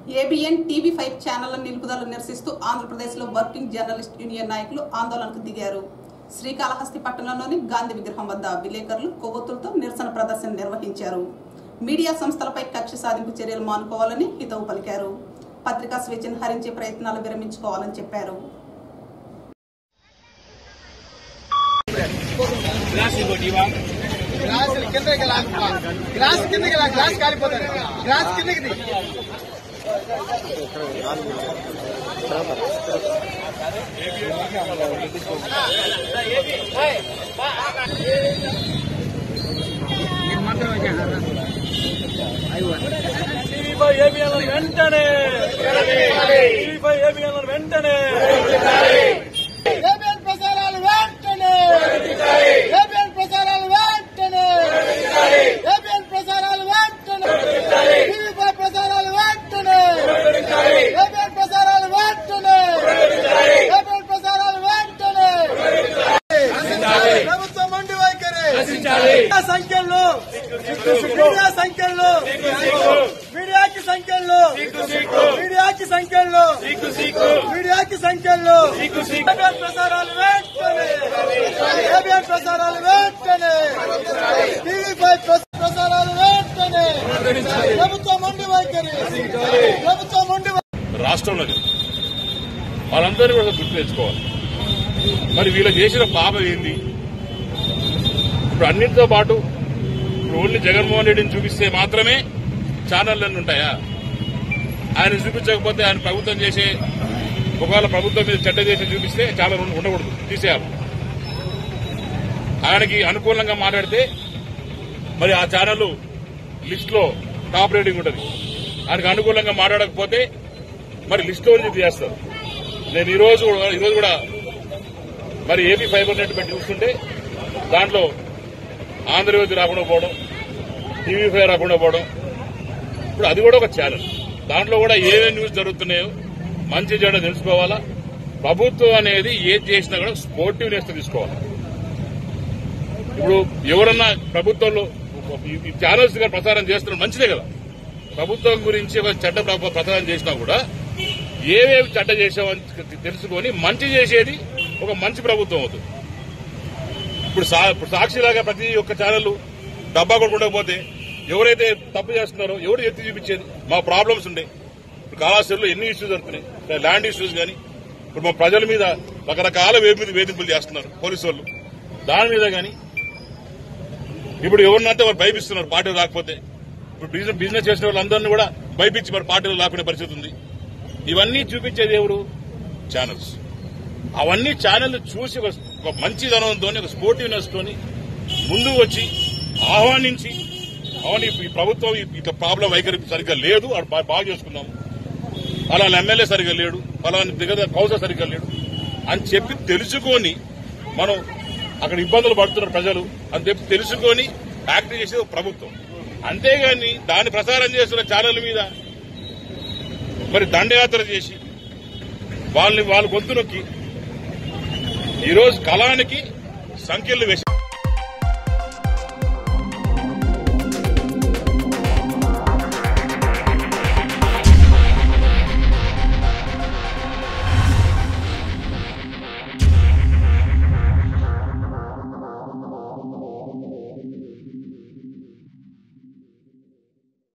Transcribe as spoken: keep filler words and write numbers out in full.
ABN TV five ఛానళ్ల నిలుపుదల నిరసిస్తూ ఆంధ్రప్రదేశ్లో వర్కింగ్ జర్నలిస్ట్ యూనియన్ నాయకులు ఆందోళనకు దిగారు. శ్రీకాళహస్తి పట్టణంలోని గాంధీ విగ్రహం వద్ద విలేకరులు కొవ్వొత్తులతో నిరసన ప్రదర్శన నిర్వహించారు. మీడియా సంస్థలపై కక్ష సాధింపు చర్యలు మానుకోవాలని హితవు పలికారు. పత్రికా స్వేచ్ఛను హరించే ప్రయత్నాలు విరమించుకోవాలని చెప్పారు. గ్లాస్ కిందకి గ్లాస్ కిందకి గ్లాస్ కాలిపోతారు. గ్లాస్ కిందకి వెంటనే వెంటనే ఏబిఎన్ ప్రసారాలు వెంటనే ఏబిఎన్ ప్రసారాలు వెంటనే ఏబిఎన్ ప్రసారాలు వెంటనే టీవీ ఫైవ్ ప్రసారాలు వెంటనే ఏబిఎన్ ప్రసారాలు వెంటనే ఏబిఎన్ ప్రసారాలు వెంటనే ప్రభుత్వం మొండి వైఖరి సంఖ్యల్లో మీడియా సంఖ్యల్లో మీడియాకి సంఖ్యల్లో మీడియాకి సంఖ్యల్లో మీడియాకి సంఖ్యల్లో ఏబిఎన్ ప్రసారాలు వెంటనే ఏబిఎన్ ప్రసారాలు వెంటనే టీవీ ఫైవ్ ప్రసారాలు వెంటనే ప్రభుత్వం మొండి వైఖరి ప్రభుత్వం మొండి రాష్ట్రంలో వాళ్ళందరూ కూడా గుర్తు తెచ్చుకోవాలి. మరి వీళ్ళు చేసిన పాపం ఏంది? ఇప్పుడు అన్నింటితో పాటు ఇప్పుడు ఓన్లీ జగన్మోహన్ రెడ్డిని చూపిస్తే మాత్రమే ఛానళ్ళన్నీ ఉంటాయా? ఆయన చూపించకపోతే ఆయన ప్రభుత్వం చేసే ఒకవేళ ప్రభుత్వం మీద చెడ్డ చేసి చూపిస్తే ఛానల్ ఉండకూడదు, తీసేయాలి. ఆయనకి అనుకూలంగా మాట్లాడితే మరి ఆ ఛానల్ లిస్ట్ లో టాప్ రేటింగ్ ఉంటుంది. ఆయనకు అనుకూలంగా మాట్లాడకపోతే మరి లిస్ట్ లో నుంచి తీసేస్తారు. నేను ఈ రోజు ఈరోజు కూడా మరి ఏపీ ఫైబర్ నెట్ పెట్టి చూస్తుంటే దాంట్లో ఆంధ్రజ్యోతి రాకుండా పోవడం, టీవీ ఫైవ్ రాకుండా పోవడం. ఇప్పుడు అది కూడా ఒక ఛానల్. దాంట్లో కూడా ఏమేమి న్యూస్ జరుగుతున్నాయో మంచి చెడు తెలుసుకోవాలా. ప్రభుత్వం అనేది ఏది చేసినా కూడా స్పోర్టివ్ న్యూస్ తీసుకోవాలి. ఇప్పుడు ఎవరన్నా ప్రభుత్వంలో ఈ ఛానల్స్ గా ప్రచారం చేస్తున్నారు, మంచిదే కదా. ప్రభుత్వం గురించి ఒక చెడ్డ ప్రచారం చేసినా కూడా ఏవేవి చెడ్డ చేసామని తెలుసుకొని మంచి చేసేది ఒక మంచి ప్రభుత్వం అవుతుంది. ఇప్పుడు సాక్షిలాగా ప్రతి ఒక్క ఛానల్ డబ్బా కొట్టుకుంటూ పోతే ఎవరైతే తప్పు చేస్తున్నారో ఎవరు ఎత్తి చూపించేది? మా ప్రాబ్లమ్స్ ఉండే ఇప్పుడు కళాశాలలో ఎన్ని ఇష్యూస్ జరుగుతున్నాయి, ల్యాండ్ ఇష్యూస్ కానీ ఇప్పుడు మా ప్రజల మీద రకరకాల వేధింపులు చేస్తున్నారు పోలీసు వాళ్ళు. దాని మీద కానీ ఇప్పుడు ఎవరినంటే వారు భయపిస్తున్నారు పార్టీలు రాకపోతే. ఇప్పుడు బిజినెస్ చేసిన వాళ్ళందరినీ కూడా భయపించి మరి పార్టీలు రాకునే పరిస్థితి ఉంది. ఇవన్నీ చూపించేది ఎవరు? ఛానల్స్. అవన్నీ ఛానల్ చూసి ఒక మంచిదనంతో ఒక స్పోర్టివ్నెస్ తోని ముందుకు వచ్చి ఆహ్వానించి అవును ఈ ప్రభుత్వం ఇట్లా ప్రాబ్లం వైఖరి సరిగ్గా లేదు, అది బాగా చేసుకున్నాము, అలా ఎమ్మెల్యే సరిగ్గా లేడు, అలా దిగద కౌన్సిలర్ సరిగ్గా లేడు అని చెప్పి తెలుసుకొని మనం అక్కడ ఇబ్బందులు పడుతున్నారు ప్రజలు అని చెప్పి తెలుసుకొని యాక్ట్ చేసేది ప్రభుత్వం. అంతేగాని దాన్ని ప్రసారం చేస్తున్న ఛానల్ మీద మరి దండయాత్ర చేసి వాళ్ళని వాళ్ళ గొంతు నొక్కి ఈరోజు కళానికి సంఖ్యలు వేసి